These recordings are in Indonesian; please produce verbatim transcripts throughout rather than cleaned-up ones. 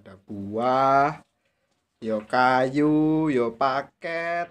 Ada buah, yo kayu, yo paket.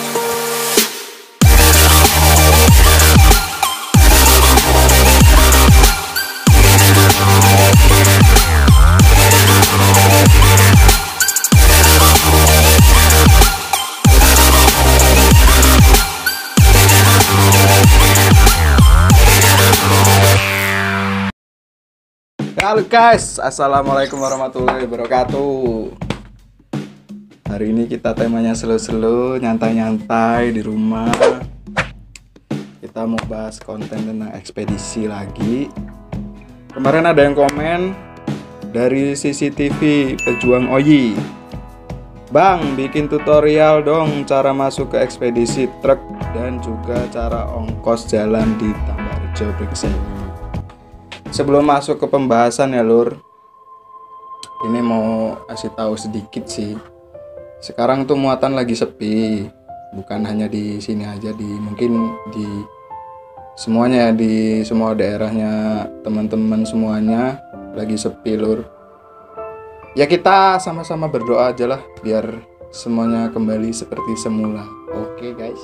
Halo guys, assalamualaikum warahmatullahi wabarakatuh. Hari ini kita temanya slow-slow, nyantai-nyantai di rumah. Kita mau bahas konten tentang ekspedisi lagi. Kemarin ada yang komen dari C C T V Pejuang Oyi, Bang, bikin tutorial dong cara masuk ke ekspedisi truk dan juga cara ongkos jalan di Tambarrejo Briksewu. Sebelum masuk ke pembahasan ya lur, ini mau kasih tahu sedikit sih. Sekarang tuh muatan lagi sepi, bukan hanya di sini aja, di mungkin di semuanya, di semua daerahnya teman-teman semuanya lagi sepi lur. Ya kita sama-sama berdoa aja lah biar semuanya kembali seperti semula. Oke guys.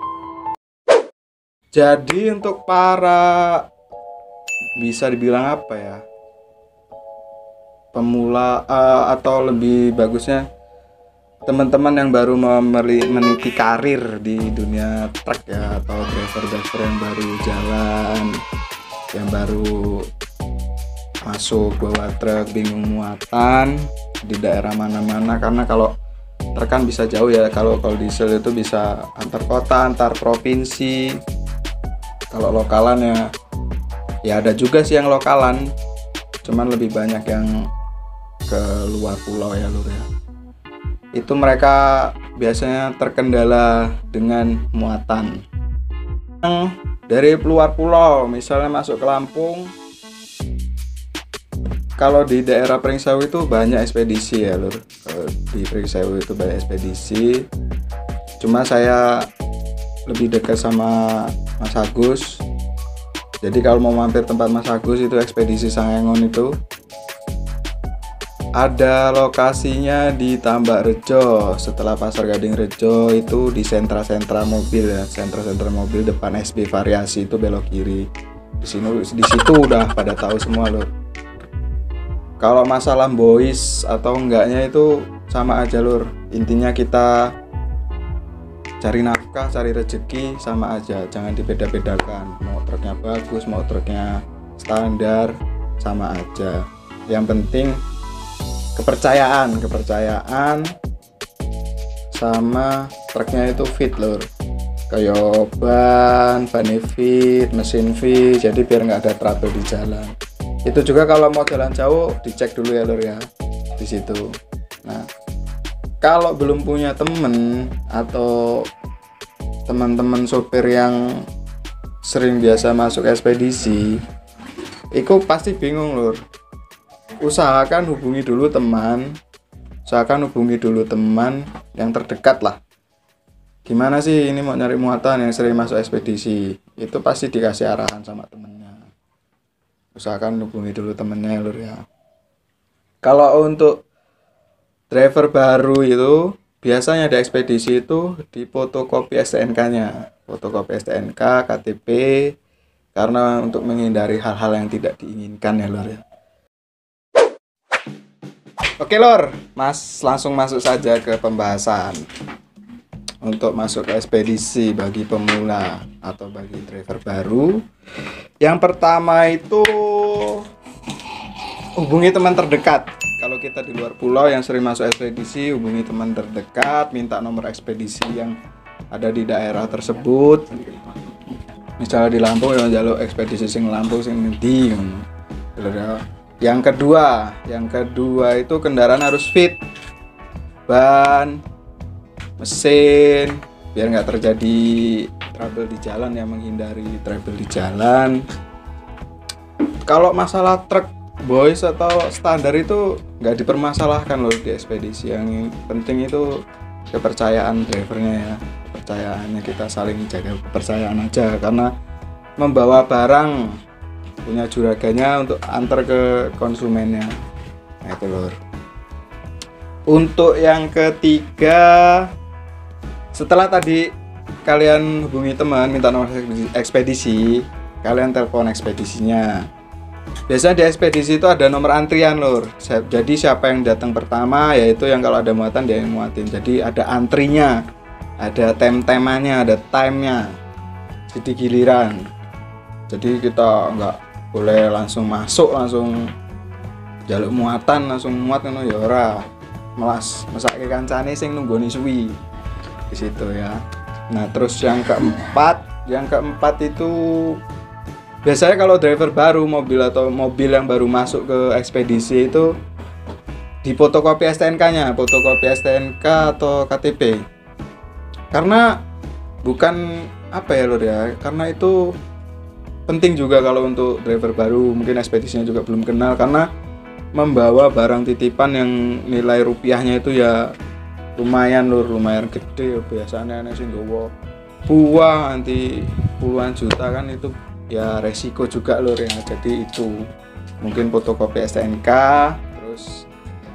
Jadi untuk para, bisa dibilang apa ya, pemula uh, atau lebih bagusnya teman-teman yang baru memeli, meniti karir di dunia truk ya, atau driver-driver yang baru jalan, yang baru masuk bawa truk, bingung muatan di daerah mana-mana. Karena kalau truk kan bisa jauh ya, kalau kalau diesel itu bisa antar kota, antar provinsi. Kalau lokalan ya Ya ada juga sih yang lokalan, cuman lebih banyak yang ke luar pulau ya lur ya. Itu mereka biasanya terkendala dengan muatan. Yang dari luar pulau, misalnya masuk ke Lampung, kalau di daerah Pringsewu itu banyak ekspedisi ya lur. Di Pringsewu itu banyak ekspedisi. Cuma saya lebih dekat sama Mas Agus. Jadi kalau mau mampir tempat Mas Agus itu ekspedisi Sangengon itu ada lokasinya di Tambarrejo, setelah Pasar Gading Rejo itu di sentra-sentra mobil ya, sentra-sentra mobil depan S B Variasi itu belok kiri. Di sini di situ udah pada tahu semua loh. Kalau masalah boys atau enggaknya itu sama aja lur. Intinya kita cari nafkah, cari rezeki sama aja, jangan dibeda-bedakan. Mau truknya bagus, mau truknya standar, sama aja. Yang penting kepercayaan, kepercayaan sama truknya itu fit lur. Kayak ban, ban fit, mesin fit, jadi biar nggak ada trouble di jalan. Itu juga kalau mau jalan jauh dicek dulu ya lur ya, di situ. Nah, kalau belum punya temen atau teman-teman sopir yang sering biasa masuk ekspedisi, itu pasti bingung lur. Usahakan hubungi dulu teman, usahakan hubungi dulu teman yang terdekat lah. Gimana sih ini mau nyari muatan yang sering masuk ekspedisi, itu pasti dikasih arahan sama temennya. Usahakan hubungi dulu temennya lur ya. Kalau untuk driver baru itu biasanya di ekspedisi itu di fotokopi S T N K-nya, fotokopi S T N K, K T P, karena untuk menghindari hal-hal yang tidak diinginkan ya lor ya. Oke lor, mas langsung masuk saja ke pembahasan. Untuk masuk ke ekspedisi bagi pemula atau bagi driver baru, yang pertama itu hubungi teman terdekat. Kalau kita di luar pulau yang sering masuk ekspedisi, hubungi teman terdekat, minta nomor ekspedisi yang ada di daerah tersebut. Misalnya di Lampung ya jalur ekspedisi sing Lampung sing ngendi. Yang kedua, yang kedua itu kendaraan harus fit. Ban, mesin, biar nggak terjadi trouble di jalan ya, menghindari trouble di jalan. Kalau masalah truk boys atau standar itu nggak dipermasalahkan loh di ekspedisi. Yang penting itu kepercayaan drivernya ya, kepercayaannya, kita saling jaga kepercayaan aja. Karena membawa barang punya juraganya untuk antar ke konsumennya, nah itu lor. Untuk yang ketiga, setelah tadi kalian hubungi teman minta nomor ekspedisi, kalian telepon ekspedisinya. Biasanya di ekspedisi itu ada nomor antrian lur. Jadi siapa yang datang pertama, yaitu yang kalau ada muatan dia yang muatin. Jadi ada antrinya, ada tem-temannya, ada time-nya. Jadi giliran. Jadi kita nggak boleh langsung masuk, langsung jaluk muatan, langsung muat ngono ya ora. Melas mesake kancane sing nunggoni suwi di situ ya. Nah, terus yang keempat, yang keempat itu biasanya kalau driver baru mobil atau mobil yang baru masuk ke ekspedisi itu di fotokopi S T N K-nya, fotokopi S T N K atau K T P. Karena bukan apa ya lur ya, karena itu penting juga kalau untuk driver baru, mungkin ekspedisinya juga belum kenal, karena membawa barang titipan yang nilai rupiahnya itu ya lumayan lur, lumayan gede. Biasanya ana sing nggawa buah nanti puluhan juta kan, itu ya resiko juga lur ya. Jadi itu mungkin fotokopi S T N K, terus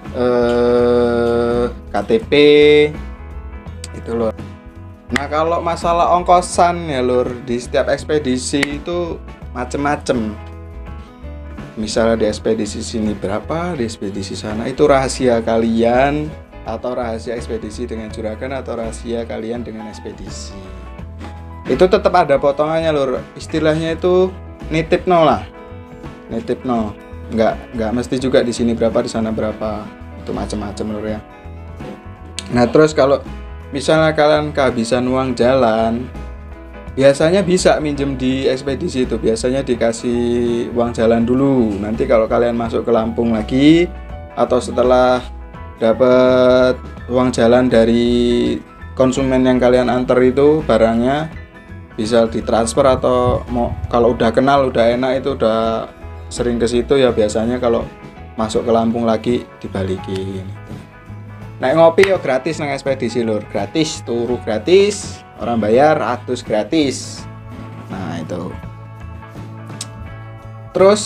eh, K T P itu lur. Nah, kalau masalah ongkosan ya lur, di setiap ekspedisi itu macem-macem. Misalnya di ekspedisi sini berapa, di ekspedisi sana itu rahasia kalian, atau rahasia ekspedisi dengan juragan, atau rahasia kalian dengan ekspedisi. Itu tetap ada potongannya lur. Istilahnya itu nitip no lah, nitip no. Nggak nggak mesti juga di sini berapa, di sana berapa. Itu macam-macam lur ya. Nah, terus kalau misalnya kalian kehabisan uang jalan, biasanya bisa minjem di ekspedisi itu. Biasanya dikasih uang jalan dulu. Nanti kalau kalian masuk ke Lampung lagi, atau setelah dapat uang jalan dari konsumen yang kalian antar itu barangnya, bisa ditransfer. Atau mau kalau udah kenal, udah enak, itu udah sering ke situ ya, biasanya kalau masuk ke Lampung lagi dibalikin. Naik ngopi yo gratis nang ekspedisi lur, gratis, turu gratis, orang bayar atus gratis. Nah itu. Terus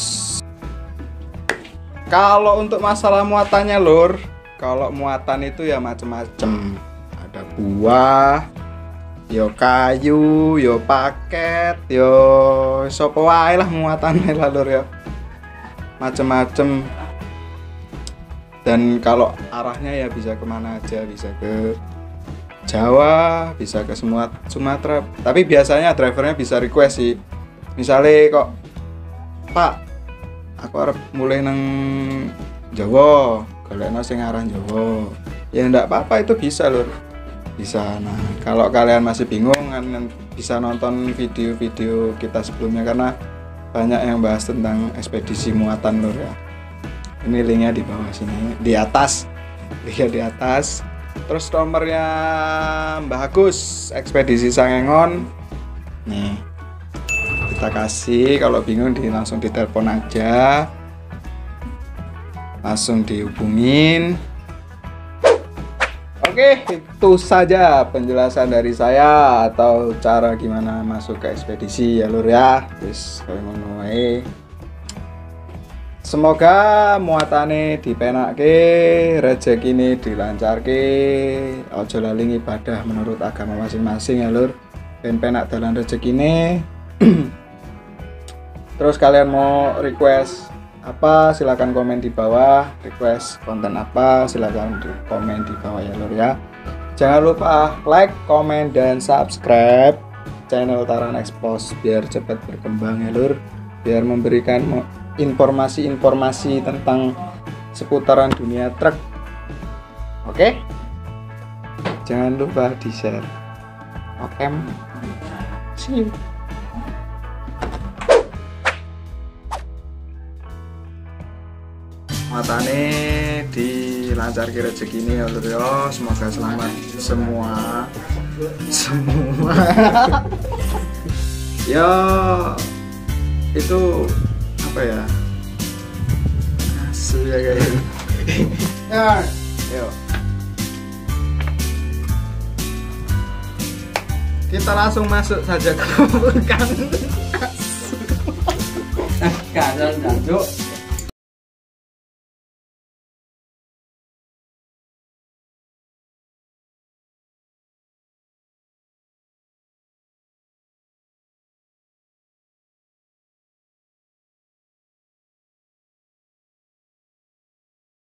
kalau untuk masalah muatannya lur, kalau muatan itu ya macem-macem. Ada buah, yo kayu, yo paket, yo sopo wae lah muatannya lah lur ya. Macem-macem. Dan kalau arahnya ya bisa kemana aja, bisa ke Jawa, bisa ke semua Sumatera. Tapi biasanya drivernya bisa request sih. Misalnya kok, Pak, aku harap mulai nang Jawa, golekno sing arah Jawa. Ya enggak apa-apa, itu bisa lur. Bisa. Nah, kalau kalian masih bingung kan bisa nonton video-video kita sebelumnya, karena banyak yang bahas tentang ekspedisi muatan lur ya. Ini linknya di bawah sini, di atas, linknya di atas. Terus nomornya Mbah Agus, ekspedisi Sangengon. Nih, kita kasih. Kalau bingung di langsung ditelepon aja, langsung dihubungin. Oke, itu saja penjelasan dari saya, atau cara gimana masuk ke ekspedisi ya lur ya. Terus kalau mau wae. Semoga muatane dipenake, rezekine dilancarke, ojo lali ibadah menurut agama masing-masing ya lur. Ben penak dalan rezekine. Terus kalian mau request apa, silakan komen di bawah. Request konten apa, silakan komen di bawah ya lur ya. Jangan lupa like, komen, dan subscribe channel Taran Expose biar cepat berkembang ya lur. Biar memberikan informasi-informasi tentang seputaran dunia truk. Oke? Jangan lupa di-share. Oke. See you. Matane dilancarke rezekine ya lur ya. Semoga selamat semua. Semua. Ya itu apa ya, asli ya kayak ya, yuk kita langsung masuk saja ke kan. Nah, kan,